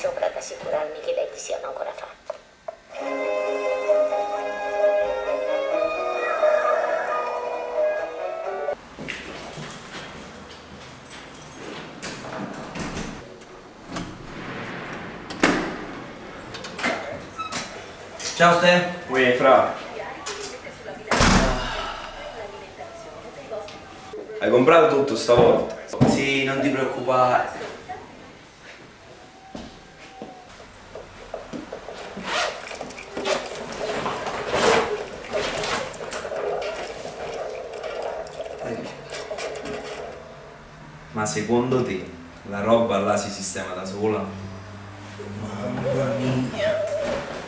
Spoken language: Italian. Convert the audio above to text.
sopra ad assicurarmi che i letti siano ancora fatti. Ciao Ste. Uè, fra. Hai comprato tutto stavolta? Sì, non ti preoccupare. Ma secondo te la roba là si sistema da sola? Mamma mia.